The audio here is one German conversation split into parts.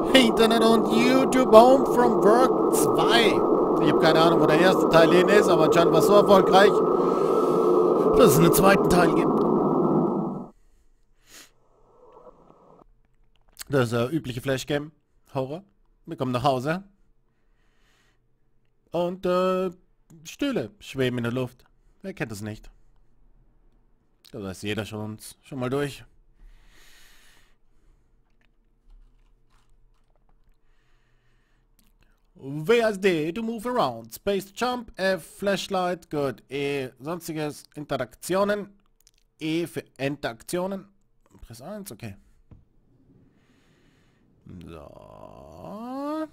Internet und YouTube Home from Work 2. Ich habe keine Ahnung, wo der erste Teil hin ist, aber anscheinend war es so erfolgreich, dass es einen zweiten Teil gibt. Das ist der übliche Flashgame-Horror. Wir kommen nach Hause. Und Stühle schweben in der Luft. Wer kennt das nicht? Da ist jeder schon mal durch. WSD to move around. Space to jump. F Flashlight. Gut. E sonstiges Interaktionen. E für Interaktionen. Press 1. Okay. So.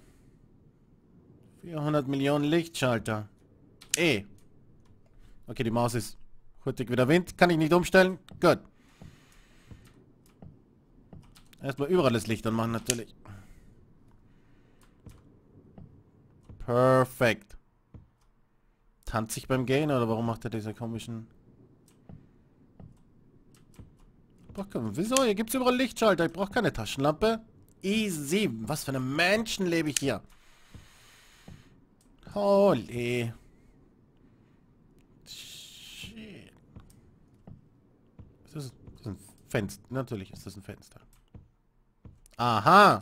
400 Millionen Lichtschalter. E. Okay, die Maus ist hurtig wie der Wind. Kann ich nicht umstellen. Gut. Erstmal überall das Licht anmachen natürlich. Perfekt. Tanzt sich beim Gehen oder warum macht er diese komischen... Wieso? Hier gibt es überall Lichtschalter. Ich brauche keine Taschenlampe. Easy. Was für einen Menschen lebe ich hier. Holy. Shit. Das ist ein Fenster. Natürlich ist das ein Fenster. Aha.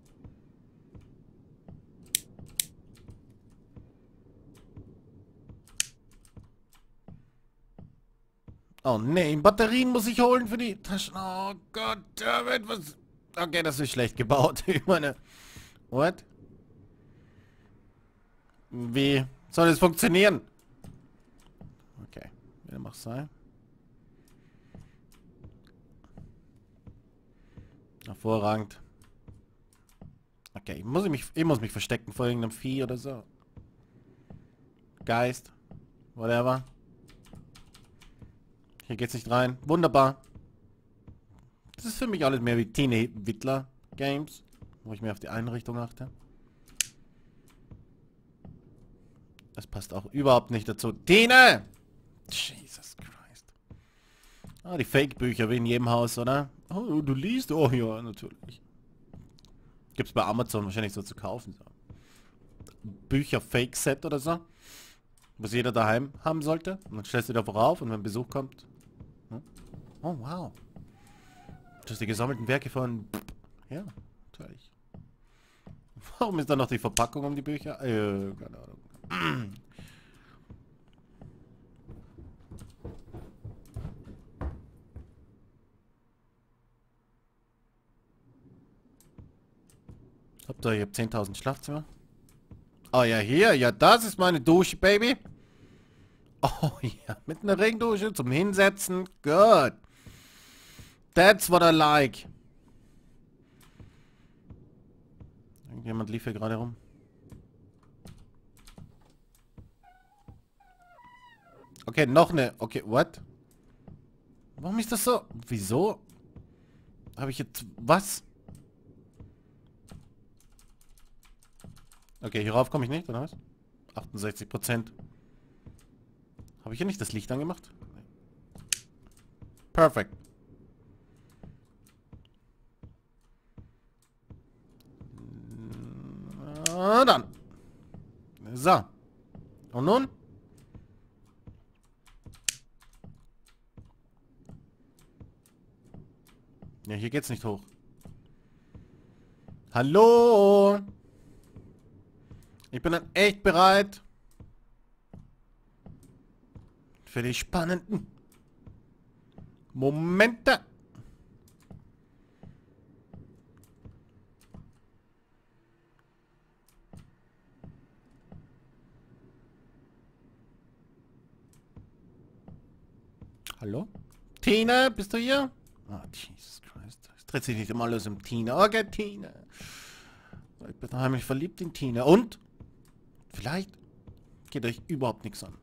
Oh nee, Batterien muss ich holen für die Taschen. Oh Gott, damit was... Okay, das ist schlecht gebaut. Ich meine... What? Wie soll das funktionieren? Okay, wieder mach's sein. Hervorragend. Okay, ich muss mich verstecken vor irgendeinem Vieh oder so. Geist. Whatever. Hier geht's nicht rein. Wunderbar. Das ist für mich alles mehr wie Tine-Wittler-Games, wo ich mehr auf die Einrichtung achte. Das passt auch überhaupt nicht dazu. Tine! Jesus Christ. Ah, die Fake-Bücher wie in jedem Haus, oder? Oh, du liest? Oh ja, natürlich. Gibt's bei Amazon wahrscheinlich so zu kaufen. So. Bücher-Fake-Set oder so. Was jeder daheim haben sollte. Und dann stellst du da vorauf und wenn Besuch kommt... Oh, wow. Das ist die gesammelten Werke von... Ja, natürlich. Warum ist da noch die Verpackung um die Bücher? Keine Ahnung. Habt ihr hier 10.000 Schlafzimmer? Oh ja, hier. Ja, das ist meine Dusche, Baby. Oh ja, mit einer Regendusche zum Hinsetzen. Good. That's what I like. Irgendjemand lief hier gerade rum. Okay, noch eine. Okay, what? Warum ist das so? Wieso? Habe ich jetzt... Was? Okay, hierauf komme ich nicht, oder was? 68%. Habe ich hier nicht das Licht angemacht? Perfekt. Na dann. So. Und nun? Ja, hier geht's nicht hoch. Hallo? Ich bin dann echt bereit für die spannenden Momente. Hallo? Tina, bist du hier? Ah, Jesus Christ. Es dreht sich nicht immer alles um Tina. Okay, Tina. Ich bin heimlich verliebt in Tina. Und? Vielleicht geht euch überhaupt nichts an.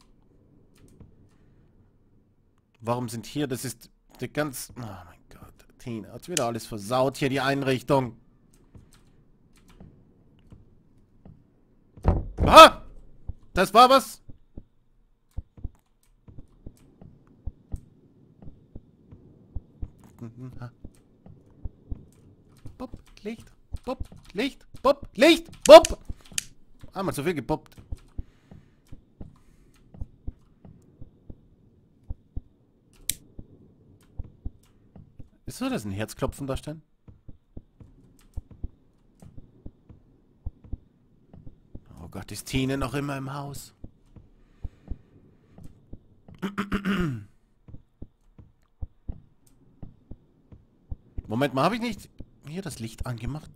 Warum sind hier? Das ist der ganz... Oh mein Gott. Tina hat wieder alles versaut. Hier die Einrichtung. Ah! Das war was? Bob, Licht. Bupp. Licht. Bupp. Licht. Bupp. Einmal zu viel gebuppt. Ist so, dass ein Herzklopfen da stehen? Oh Gott, ist Tine noch immer im Haus? Moment mal, habe ich nicht hier das Licht angemacht?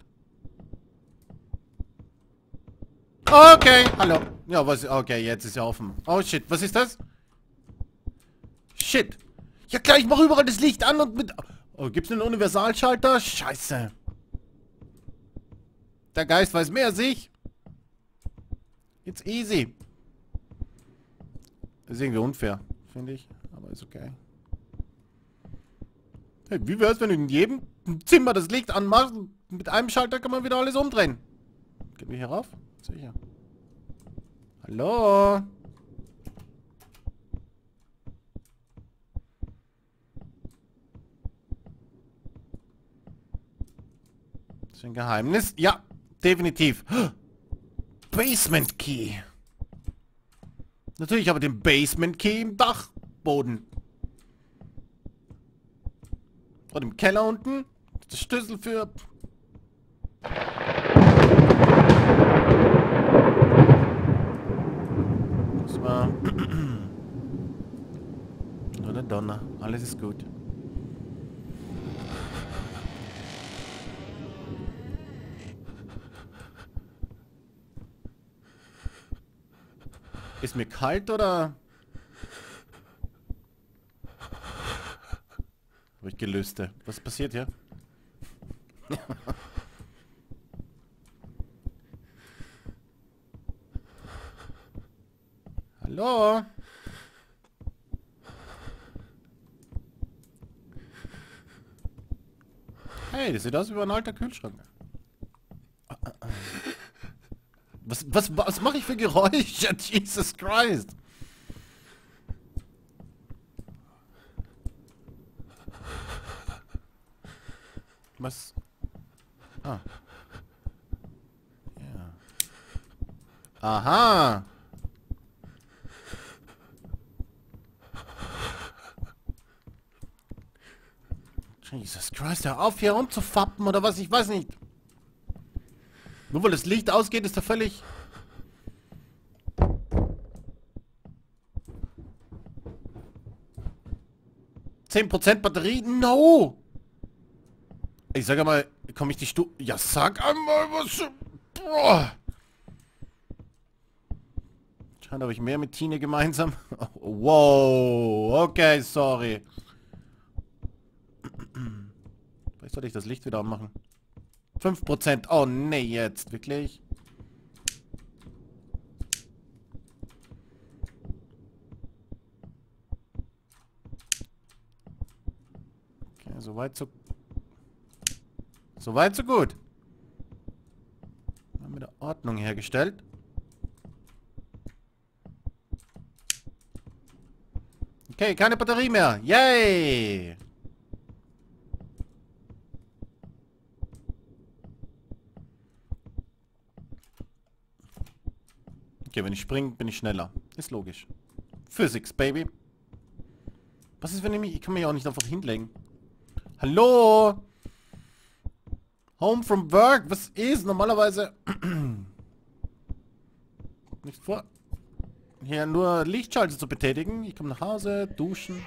Okay, hallo. Ja, was? Okay, jetzt ist ja offen. Oh shit, was ist das? Shit. Ja klar, ich mache überall das Licht an und mit... Oh, gibt's einen Universalschalter? Scheiße. Der Geist weiß mehr als ich. It's easy. Ist irgendwie unfair, finde ich. Aber ist okay. Hey, wie wär's, wenn du in jedem Zimmer das Licht anmachst? Mit einem Schalter kann man wieder alles umdrehen. Gehen wir hier rauf? Sicher. Hallo? Ist ein Geheimnis? Ja, definitiv. Basement Key. Natürlich habe ich den Basement Key im Dachboden. Und im Keller unten der Schlüssel für... Das war... Nur der Donner. Alles ist gut. Ist mir kalt oder... Habe ich Gelüste. Was passiert hier? Hallo? Hey, das sieht aus wie ein alter Kühlschrank. Was mache ich für Geräusche? Jesus Christ. Was? Ah. Ja. Aha. Jesus Christ, hör auf hier rumzufappen oder was? Ich weiß nicht. Nur weil das Licht ausgeht, ist er völlig... %10 Batterie? No! Ich sag mal, komme ich die Ja, sag einmal was... Boah. Scheint, habe ich mehr mit Tine gemeinsam. Wow, okay, sorry. Vielleicht sollte ich das Licht wieder anmachen. 5%. Oh nee, jetzt. Wirklich? Okay, soweit so... Soweit so gut. Wir haben wieder Ordnung hergestellt. Okay, keine Batterie mehr. Yay! Okay, wenn ich springe, bin ich schneller. Ist logisch. Physics, Baby. Was ist, wenn ich mich... Ich kann mich ja auch nicht einfach hinlegen. Hallo? Home from work? Was ist? Normalerweise... nicht vor... Hier nur Lichtschalter zu betätigen. Ich komme nach Hause, duschen.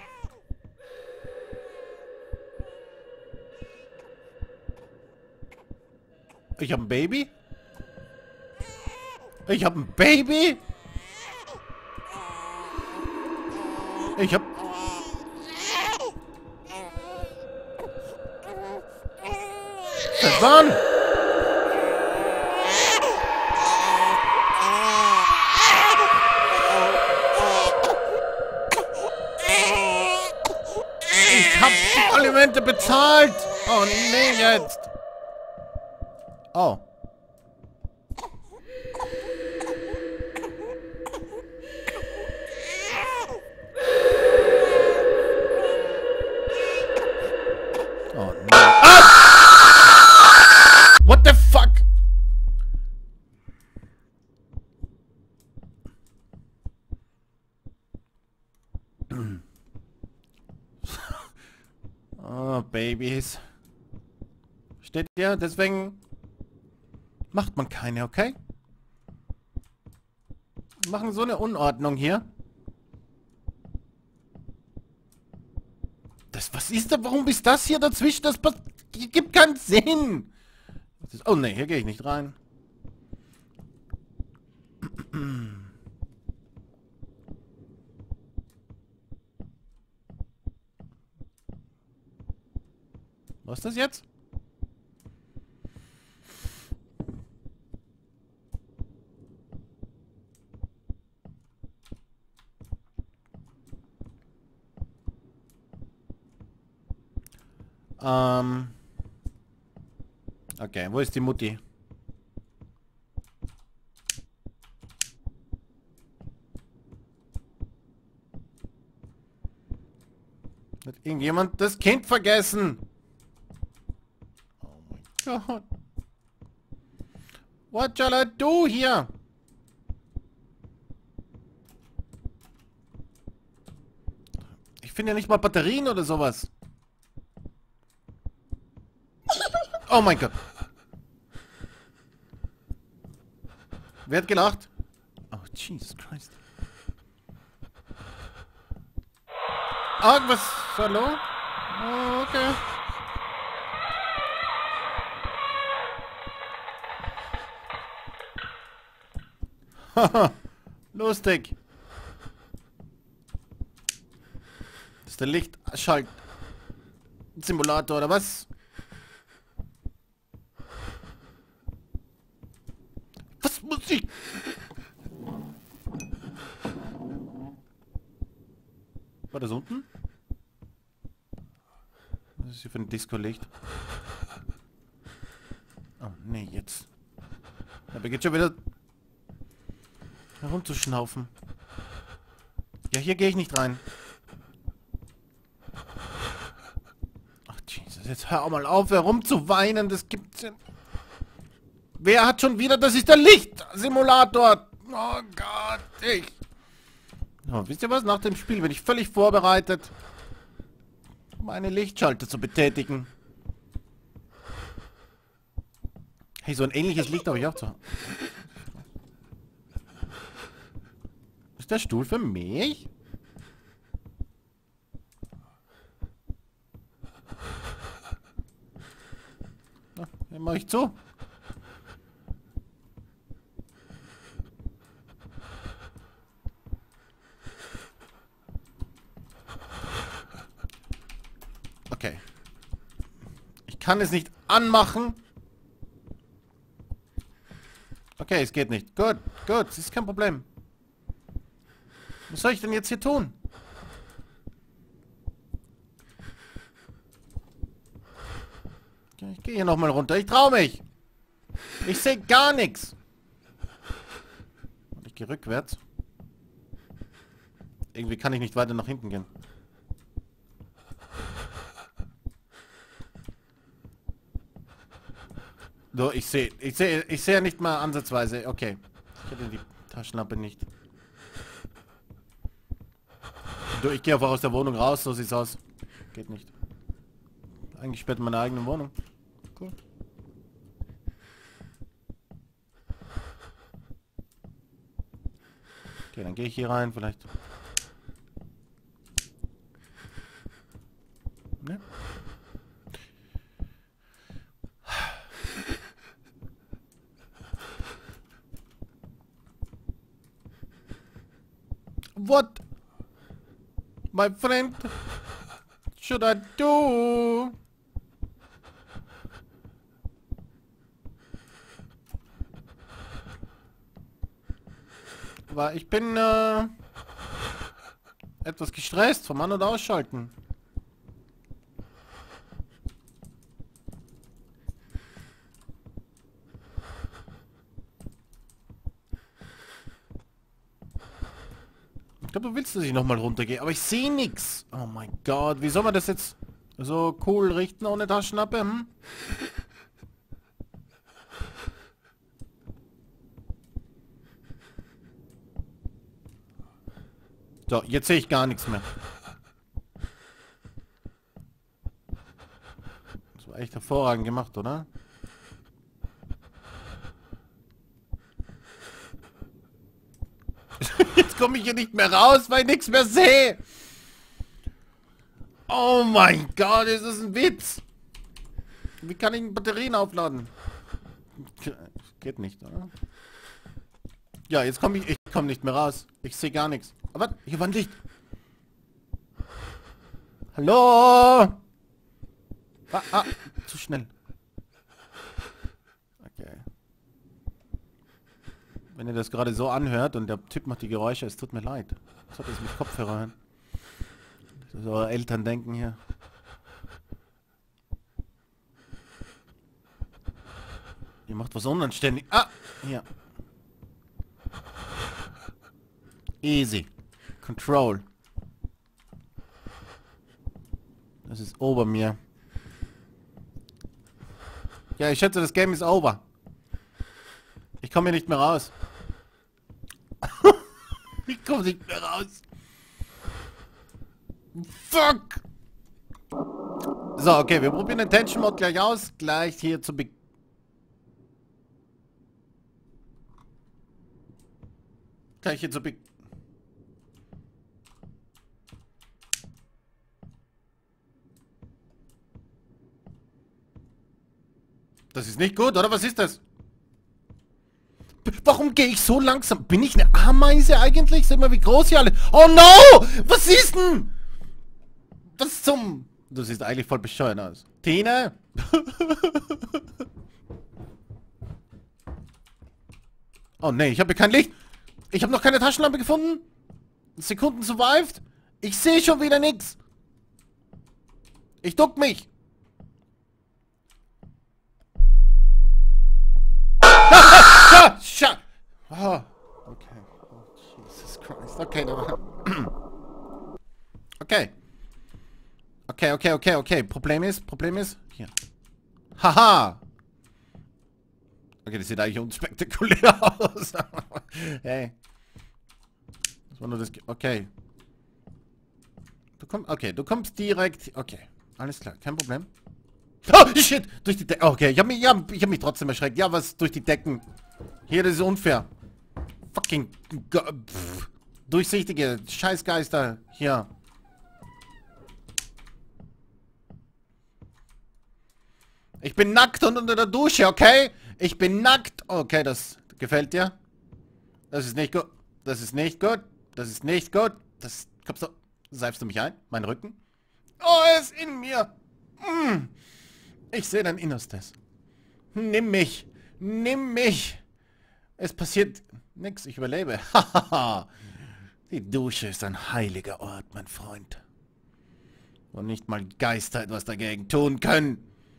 Ich habe ein Baby? Ich habe ein Baby? Ich habe... Stefan! Ich hab die Alimente bezahlt! Oh nee, jetzt! Oh. Oh no. Ah! What the fuck? Babys. Steht ihr? Deswegen macht man keine, okay? Wir machen so eine Unordnung hier. Was ist da? Warum ist das hier dazwischen? Das gibt keinen Sinn. Oh ne, hier gehe ich nicht rein. Was ist das jetzt? Okay, wo ist die Mutti? Hat irgendjemand das Kind vergessen? Oh mein Gott. What shall I do here? Ich finde ja nicht mal Batterien oder sowas. Oh mein Gott. Wer hat gelacht? Oh, Jesus Christ. Ah, was? Hallo? Oh, okay. Haha. Lustig. Das ist der Lichtschalt-Simulator, oder was? Was muss ich? War das unten? Was ist hier für ein Disco-Licht? Oh, nee, jetzt. Aber geht schon wieder herumzuschnaufen. Ja, hier gehe ich nicht rein. Ach, Jesus, jetzt hör mal auf, herumzuweinen. Das gibt's ja. Wer hat schon wieder... Das ist der Lichtsimulator. Oh Gott, Oh, wisst ihr was? Nach dem Spiel bin ich völlig vorbereitet, meine Lichtschalter zu betätigen. Hey, so ein ähnliches Licht habe ich auch zu haben. Ist der Stuhl für mich? Na, den mache ich zu. Okay. Ich kann es nicht anmachen. Okay, es geht nicht. Gut, gut, das ist kein Problem. Was soll ich denn jetzt hier tun? Okay, ich gehe hier nochmal runter. Ich traue mich. Ich sehe gar nichts. Und ich gehe rückwärts. Irgendwie kann ich nicht weiter nach hinten gehen. So, ich sehe ja nicht mal ansatzweise. Okay. Ich hätte die Taschenlampe nicht. So, ich gehe einfach aus der Wohnung raus, so sieht's aus. Geht nicht. Eigentlich sperrt meine eigene Wohnung. Cool. Okay, dann gehe ich hier rein, vielleicht. Ne? What, my friend, should I do? Weil ich bin etwas gestresst vom An- und Ausschalten. Ich glaube, du willst, dass ich nochmal runtergehe, aber ich sehe nichts. Oh mein Gott, wie soll man das jetzt so cool richten ohne Taschenlampe? Hm? So, jetzt sehe ich gar nichts mehr. echt hervorragend gemacht, oder? Jetzt komme ich hier nicht mehr raus, weil ich nichts mehr sehe. Oh mein Gott, ist das ein Witz? Wie kann ich Batterien aufladen? Geht nicht, oder? Ja, jetzt komme ich komme nicht mehr raus. Ich sehe gar nichts. Aber hier war ein Licht. Hallo? Zu schnell. Okay. Wenn ihr das gerade so anhört und der Typ macht die Geräusche, es tut mir leid. Ich sollte es mit Kopfhörer hören. So eure Eltern denken hier. Ihr macht was unanständig. Ah! Hier. Easy. Control. Das ist over mir. Ja, ich schätze, das Game ist over. Ich komme hier nicht mehr raus. Ich komme nicht mehr raus. Fuck! So, okay, wir probieren den Tension Mode gleich aus. Gleich hier zu Beginn. Gleich hier zu Beginn. Das ist nicht gut, oder? Was ist das? Warum gehe ich so langsam? Bin ich eine Ameise eigentlich? Seht mal, wie groß hier alle... Oh no! Was ist denn? Was zum... Du siehst eigentlich voll bescheuert aus. Tine? Oh nee, ich habe hier kein Licht. Ich habe noch keine Taschenlampe gefunden. Sekunden survived. Ich sehe schon wieder nichts. Ich duck mich. Oh, okay. Oh, Jesus Christ. Okay, okay. Problem ist... Hier. Haha! Okay, das sieht eigentlich unspektakulär aus. Hey. Das war nur das... Okay. Du kommst direkt... Okay. Alles klar, kein Problem. Oh, shit! Durch die Decken. Okay, ich hab mich trotzdem erschreckt. Ja, was? Durch die Decken. Hier, das ist unfair. Fucking... durchsichtige Scheißgeister. Hier. Ich bin nackt und unter der Dusche, okay? Ich bin nackt. Okay, das gefällt dir? Das ist nicht gut. Das ist nicht gut. Das ist nicht gut. Das... Kommst du... Seifst du mich ein? Mein Rücken? Oh, er ist in mir. Ich sehe dein Innerstes. Nimm mich. Nimm mich. Es passiert nichts. Ich überlebe. Hahaha. Die Dusche ist ein heiliger Ort, mein Freund. Und nicht mal Geister etwas dagegen tun können.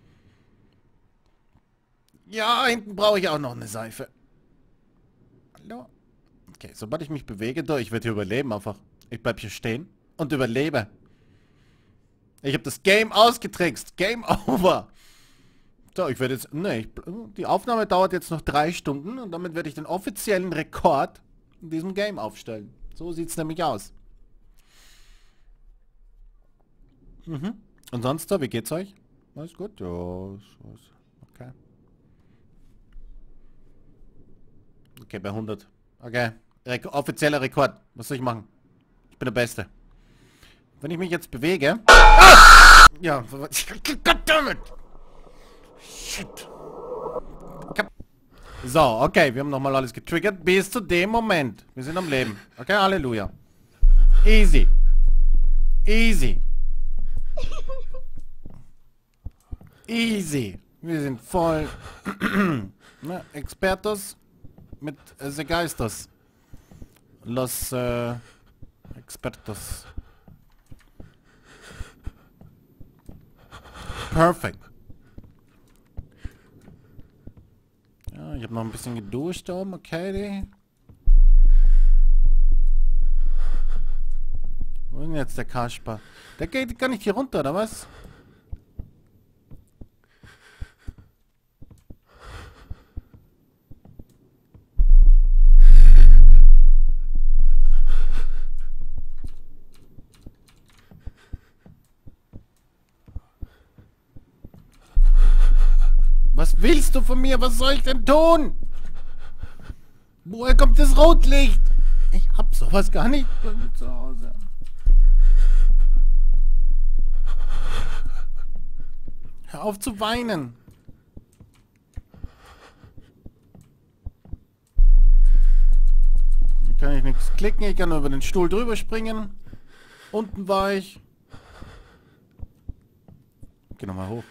Ja, hinten brauche ich auch noch eine Seife. Hallo? Okay, sobald ich mich bewege, ich werde hier überleben einfach. Ich bleib hier stehen und überlebe. Ich habe das Game ausgetrickst. Game over. So, ich werde jetzt... Nee, die Aufnahme dauert jetzt noch 3 Stunden und damit werde ich den offiziellen Rekord in diesem Game aufstellen. So sieht es nämlich aus. Und sonst so, wie geht's euch? Alles gut? Ja, okay. Okay, bei 100. Okay. Offizieller Rekord. Was soll ich machen? Ich bin der Beste. Wenn ich mich jetzt bewege... Ah! Ja, goddammit! Shit. So, okay, wir haben nochmal alles getriggert. Bis zu dem Moment. Wir sind am Leben. Okay, Halleluja. Easy. Easy. Easy. Wir sind voll... ne, Expertos mit Geistos. Los Expertos. Perfekt. Ja, ich habe noch ein bisschen geduscht da oben, okay. Wo ist denn jetzt der Kasper? Der geht gar nicht hier runter, oder was? willst du von mir? Was soll ich denn tun? Woher kommt das Rotlicht? Ich hab sowas gar nicht bei mir zu Hause. Hör auf zu weinen. Hier kann ich nichts klicken. Ich kann nur über den Stuhl drüber springen. Unten war ich. Geh nochmal hoch.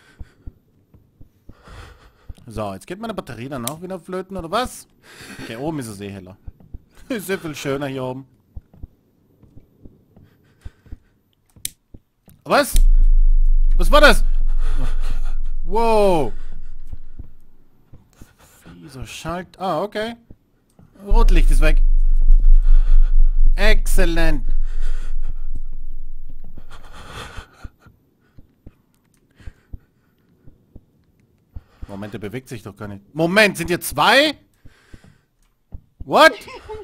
So, jetzt geht meine Batterie dann auch wieder flöten, oder was? Okay, oben ist es eh heller. Ist ja viel schöner hier oben. Was? Was war das? Wow. Wieso schalt... Ah, okay. Rotlicht ist weg. Exzellent. Moment, der bewegt sich doch gar nicht. Moment, sind hier zwei? What?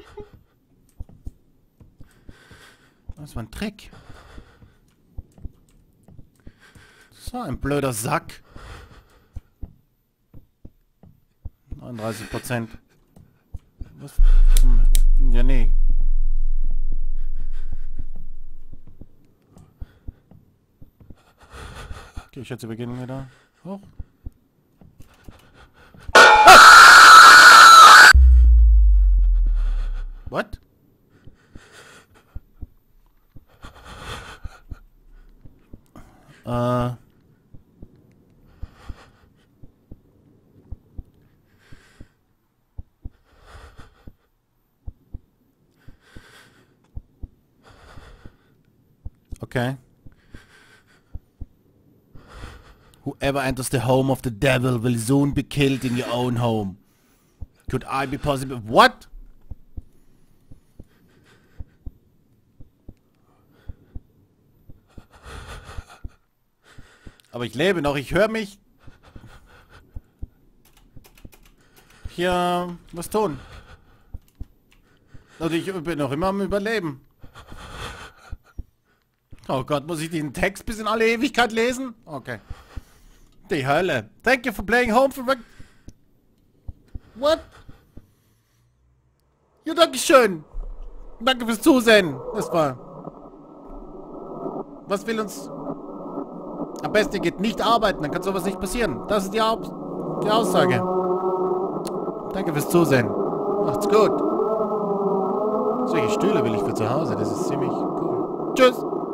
Das war ein Trick. So, ein blöder Sack. 39%. Was? Ja, nee. Okay, ich schätze, wir gehen wieder hoch. What? Okay. Whoever enters the home of the devil will soon be killed in your own home. Could I be possible? What? Aber ich lebe noch, ich höre mich hier was tun. Und ich bin noch immer am Überleben. Oh Gott, muss ich den Text bis in alle Ewigkeit lesen? Okay. Die Hölle. Thank you for playing home for... What? Ja, dankeschön. Danke fürs Zusehen. Das war... Was will uns... Am besten ihr geht nicht arbeiten, dann kann sowas nicht passieren. Das ist die Aussage. Danke fürs Zusehen. Macht's gut. Solche Stühle will ich für zu Hause, das ist ziemlich cool. Tschüss.